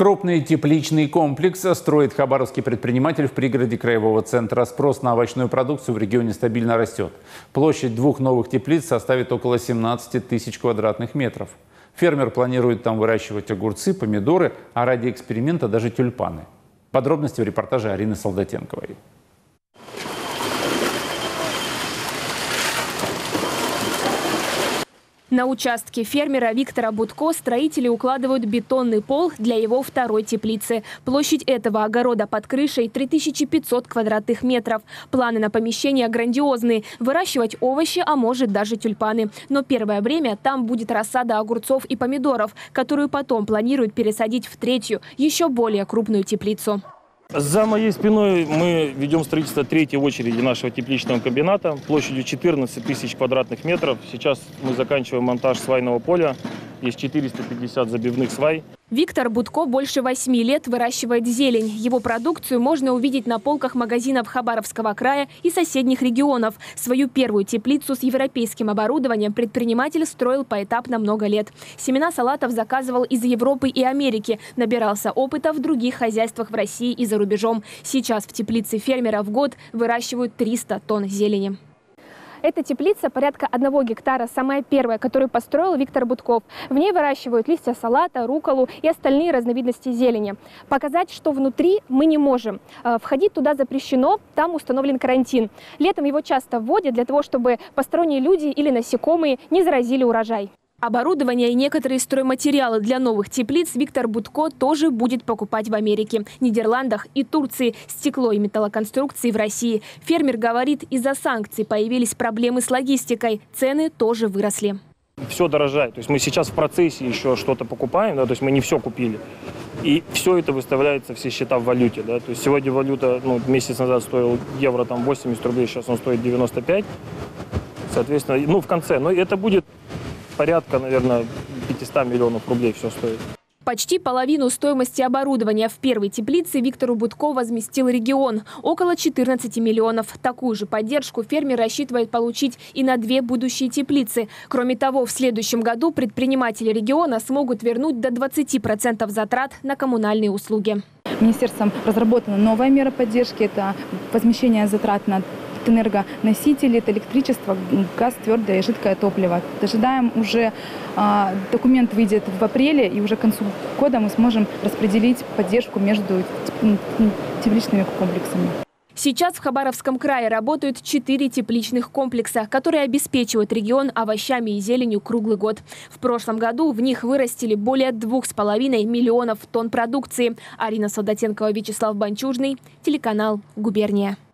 Крупный тепличный комплекс строит хабаровский предприниматель в пригороде краевого центра. Спрос на овощную продукцию в регионе стабильно растет. Площадь двух новых теплиц составит около 17 тысяч квадратных метров. Фермер планирует там выращивать огурцы, помидоры, а ради эксперимента даже тюльпаны. Подробности в репортаже Арины Солдатенковой. На участке фермера Виктора Будко строители укладывают бетонный пол для его второй теплицы. Площадь этого огорода под крышей 3500 квадратных метров. Планы на помещение грандиозные. Выращивать овощи, а может даже тюльпаны. Но первое время там будет рассада огурцов и помидоров, которую потом планируют пересадить в третью, еще более крупную теплицу. За моей спиной мы ведем строительство третьей очереди нашего тепличного комбината площадью 14 тысяч квадратных метров. Сейчас мы заканчиваем монтаж свайного поля. Есть 450 забивных свай. Виктор Будко больше 8 лет выращивает зелень. Его продукцию можно увидеть на полках магазинов Хабаровского края и соседних регионов. Свою первую теплицу с европейским оборудованием предприниматель строил поэтапно много лет. Семена салатов заказывал из Европы и Америки. Набирался опыта в других хозяйствах в России и за рубежом. Сейчас в теплице фермера в год выращивают 300 тонн зелени. Эта теплица порядка 1 гектара, самая первая, которую построил Виктор Будко. В ней выращивают листья салата, рукколу и остальные разновидности зелени. Показать, что внутри, мы не можем. Входить туда запрещено, там установлен карантин. Летом его часто вводят для того, чтобы посторонние люди или насекомые не заразили урожай. Оборудование и некоторые стройматериалы для новых теплиц Виктор Будко тоже будет покупать в Америке, Нидерландах и Турции. Стекло и металлоконструкции в России. Фермер говорит, из-за санкций появились проблемы с логистикой. Цены тоже выросли. Все дорожает. То есть мы сейчас в процессе еще что-то покупаем, да, то есть мы не все купили. И все это выставляется, все счета в валюте. Да. То есть сегодня валюта, месяц назад стоил евро 80 рублей, сейчас он стоит 95. Соответственно, в конце. Но это будет порядка, наверное, 500 миллионов рублей все стоит. Почти половину стоимости оборудования в первой теплице Виктору Будко возместил регион – около 14 миллионов. Такую же поддержку фермер рассчитывает получить и на 2 будущие теплицы. Кроме того, в следующем году предприниматели региона смогут вернуть до 20% затрат на коммунальные услуги. Министерством разработана новая мера поддержки – это возмещение затрат на энергоносители, это электричество, газ, твердое и жидкое топливо. Ожидаем уже, документ выйдет в апреле, и уже к концу года мы сможем распределить поддержку между тепличными комплексами. Сейчас в Хабаровском крае работают 4 тепличных комплекса, которые обеспечивают регион овощами и зеленью круглый год. В прошлом году в них вырастили более 2,5 миллионов тонн продукции. Арина Солдатенкова, Вячеслав Банчужный, телеканал «Губерния».